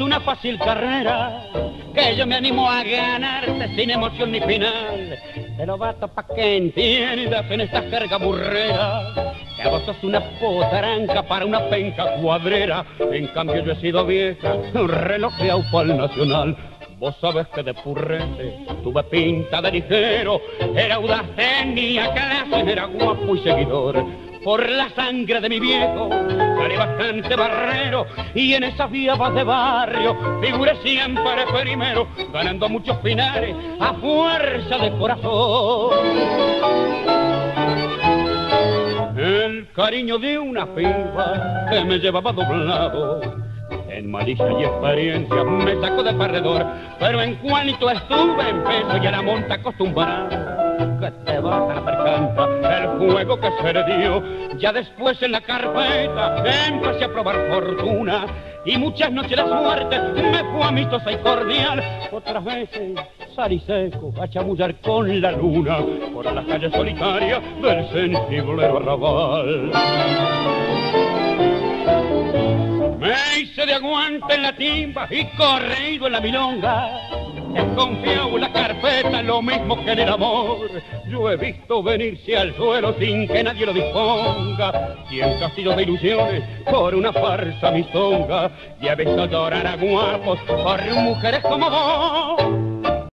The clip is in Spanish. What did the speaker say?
una fácil carrera, que yo me animo a ganarte sin emoción ni final. Pero vato, pa' que entiendas en esta jerga burrera, que vos sos una potranca para una penca cuadrera. En cambio yo he sido vieja, un reloj de Aupal Nacional. Vos sabés que de purrete tuve pinta de ligero, era audaz, tenía clase, era guapo y seguidor. Por la sangre de mi viejo salí bastante barrero, y en esas viabas de barrio figuré siempre primero, ganando muchos finales a fuerza de corazón. El cariño de una piba que me llevaba doblado, en malicia y experiencia me sacó de perdedor, pero en cuanto estuve en peso y a la monta acostumbrado, que te va a dar canta el juego que se le dio. Ya después en la carpeta empecé a probar fortuna, y muchas noches la suerte me fue amistosa y cordial. Otras veces salí seco a chamullar con la luna por las calles solitarias del sensiblero arrabal. Me hice de aguante en la timba y corrido en la milonga, desconfiado en la carpeta, lo mismo que en el amor. Yo he visto venirse al suelo sin que nadie lo disponga, y en castillo de ilusiones por una farsa mistonga, y he visto llorar a guapos por mujeres como vos.